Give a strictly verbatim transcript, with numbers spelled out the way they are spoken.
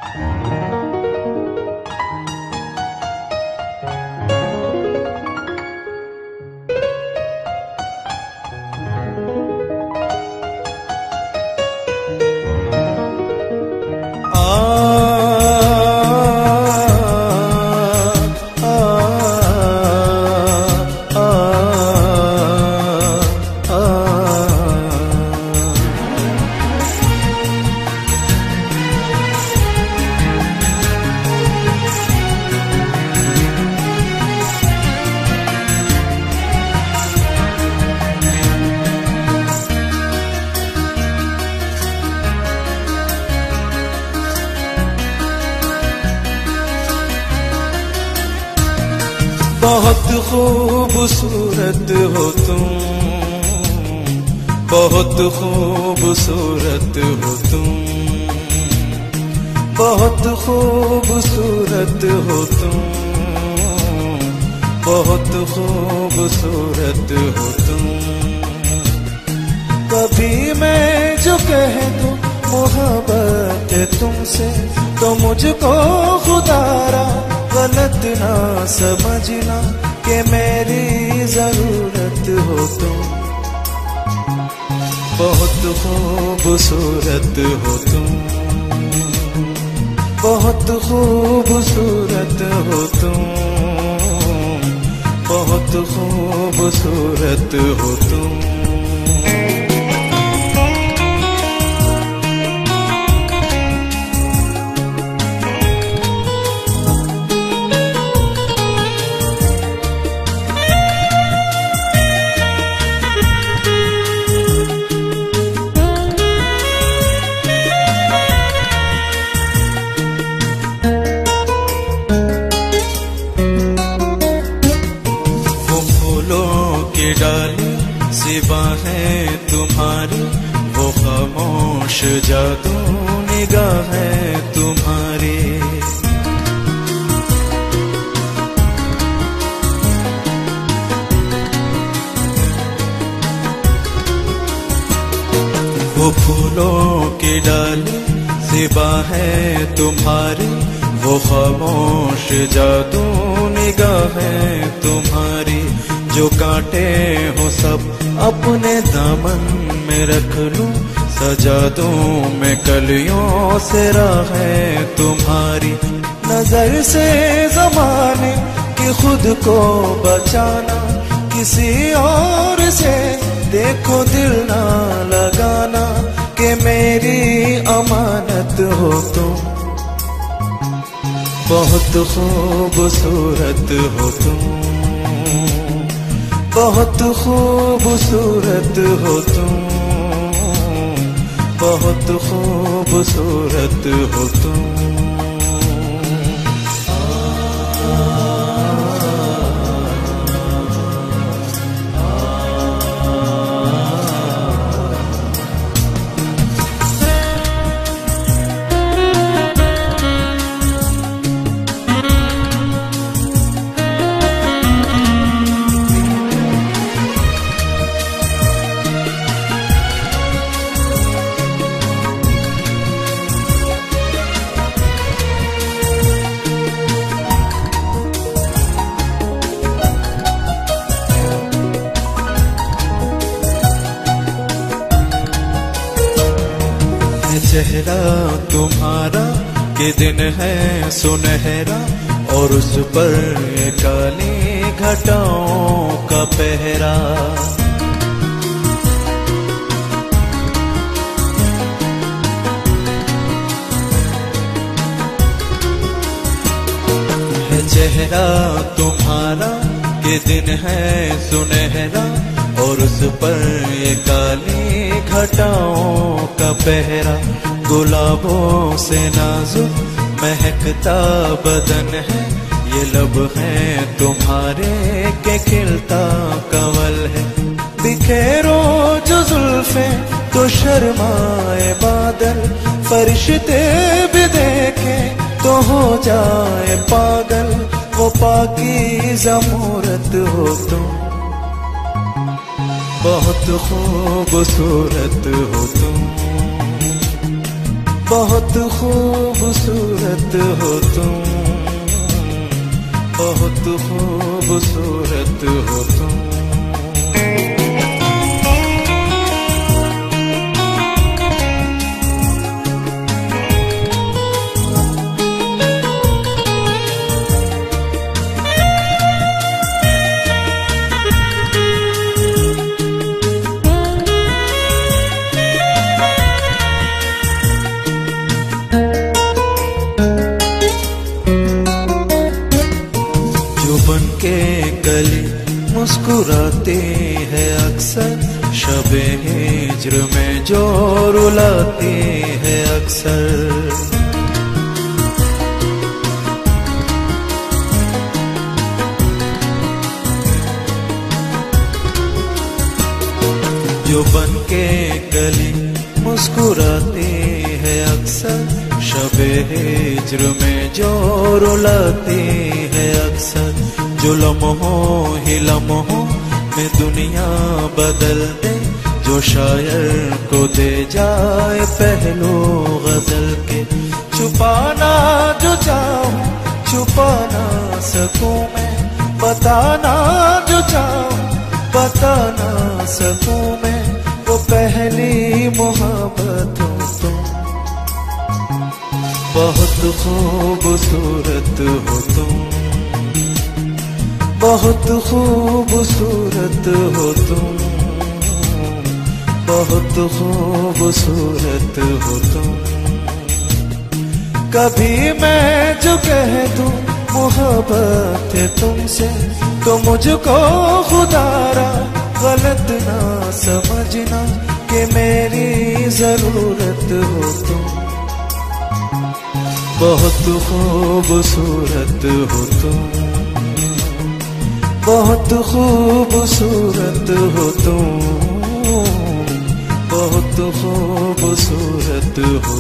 बहुत खूबसूरत हो तुम, बहुत खूबसूरत हो तुम, बहुत खूबसूरत हो तुम, बहुत खूबसूरत हो तुम। कभी मैं जो कह दूं मोहब्बत तुमसे, तो मुझको खुदारा गलत ना समझना कि मेरी जरूरत हो तुम। बहुत खूबसूरत हो तुम, बहुत खूबसूरत हो तुम, बहुत खूबसूरत हो तुम। डाली सिवा है तुम्हारी, वो खामोश जादू निगाह है तुम्हारी। वो फूलों की डाली सिवा है तुम्हारी, वो खामोश जादू निगाह है तुम्हारी। जो कांटे हो सब अपने दामन में रख लूं, सजा दूं मैं कलियों से राह है तुम्हारी। नजर से जमाने की खुद को बचाना, किसी और से देखो दिल ना लगाना, कि मेरी अमानत हो तुम। बहुत खूबसूरत हो तुम, बहुत खूबसूरत हो तुम, बहुत खूबसूरत हो तुम। चेहरा तुम्हारा के दिन है सुनहरा, और उस पर काली घटाओं का पहरा। है चेहरा तुम्हारा के दिन है सुनहरा, और उस पर ये काली घटाओं का पहरा। गुलाबों से नाजुक महकता बदन है, ये लब है तुम्हारे के खिलता कंवल है। बिखेरो जो जुल्फे तो शर्माए बादल, फरिश्ते भी देखे तो हो जाए पागल। वो पाकीज़ा मूरत हो तुम, बहुत खूबसूरत हो तुम, बहुत खूबसूरत हो तुम, बहुत खूबसूरत हो तुम। बन के गली मुस्कुराते हैं अक्सर, शबे हिज्र में जो रुलाते हैं अक्सर। जो बन के गली मुस्कुराते हैं अक्सर, शबे हिज्र में जो रुलाते हैं अक्सर। जो लम्हों ही लम्हों में दुनिया बदल दे, जो शायर को दे जाए पहलू गजल के। छुपाना जो चाहूं छुपा ना सकूं मैं, बताना जो चाहूं बता ना सकूं मैं, वो पहली मोहब्बत हो तुम। बहुत खूबसूरत हो तुम, बहुत खूबसूरत हो तुम, बहुत खूबसूरत हो तुम। कभी मैं जो कह दूं मोहब्बत है तुमसे, तो मुझको खुदारा गलत ना समझना कि मेरी जरूरत हो तुम। बहुत खूबसूरत हो तुम, बहुत खूबसूरत हो तुम, बहुत खूबसूरत हो